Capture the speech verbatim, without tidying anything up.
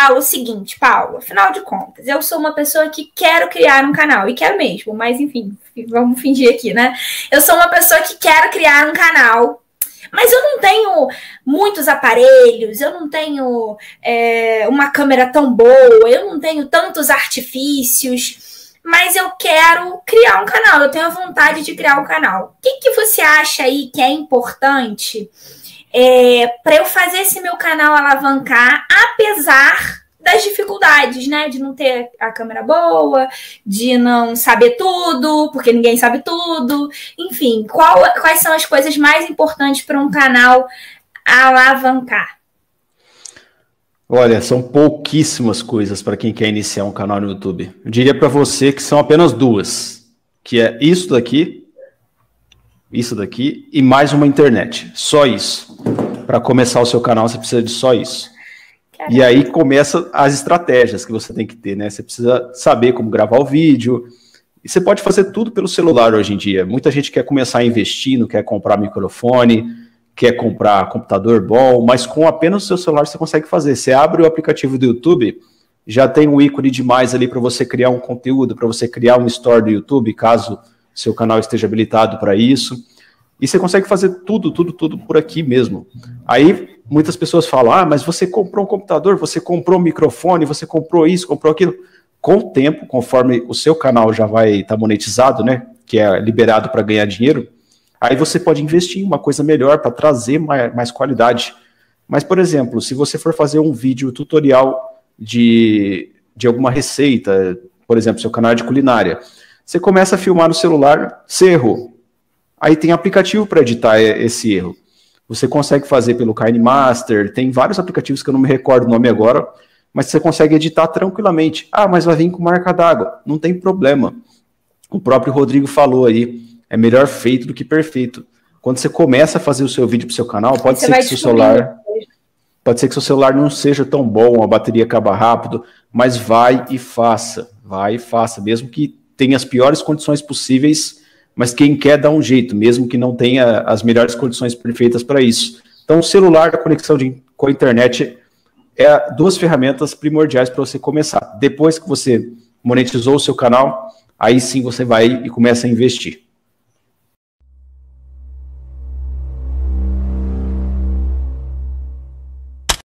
falo o seguinte, Paulo, afinal de contas, eu sou uma pessoa que quero criar um canal, e quero mesmo, mas enfim, vamos fingir aqui, né? Eu sou uma pessoa que quero criar um canal, mas eu não tenho muitos aparelhos, eu não tenho é, uma câmera tão boa, eu não tenho tantos artifícios, mas eu quero criar um canal, eu tenho a vontade de criar um canal. O que, que você acha aí que é importante é, para eu fazer esse meu canal alavancar, apesar das dificuldades, né? De não ter a câmera boa, de não saber tudo, porque ninguém sabe tudo. Enfim, qual, quais são as coisas mais importantes para um canal alavancar? Olha, são pouquíssimas coisas para quem quer iniciar um canal no YouTube. Eu diria para você que são apenas duas, que é isso daqui, isso daqui e mais uma internet. Só isso. Para começar o seu canal, você precisa de só isso. Caramba. E aí começa as estratégias que você tem que ter, né? Você precisa saber como gravar o vídeo. E você pode fazer tudo pelo celular hoje em dia. Muita gente quer começar a investir, não quer comprar microfone, quer comprar computador bom, mas com apenas o seu celular você consegue fazer. Você abre o aplicativo do YouTube, já tem um ícone demais ali para você criar um conteúdo, para você criar um store do YouTube, caso seu canal esteja habilitado para isso. E você consegue fazer tudo, tudo, tudo por aqui mesmo. Aí muitas pessoas falam, ah, mas você comprou um computador, você comprou um microfone, você comprou isso, comprou aquilo. Com o tempo, conforme o seu canal já vai estar monetizado, né, que é liberado para ganhar dinheiro, aí você pode investir em uma coisa melhor para trazer mais, mais qualidade. Mas, por exemplo, se você for fazer um vídeo tutorial de, de alguma receita, por exemplo, seu canal é de culinária, você começa a filmar no celular, você errou. Aí tem aplicativo para editar esse erro. Você consegue fazer pelo KineMaster, tem vários aplicativos que eu não me recordo o nome agora, mas você consegue editar tranquilamente. Ah, mas vai vir com marca d'água. Não tem problema. O próprio Rodrigo falou aí, é melhor feito do que perfeito. Quando você começa a fazer o seu vídeo para o seu canal, pode ser que seu celular, pode ser que seu celular não seja tão bom, a bateria acaba rápido, mas vai e faça, vai e faça, mesmo que tenha as piores condições possíveis, mas quem quer dá um jeito, mesmo que não tenha as melhores condições perfeitas para isso. Então, o celular, a conexão de, com a internet, é duas ferramentas primordiais para você começar. Depois que você monetizou o seu canal, aí sim você vai e começa a investir.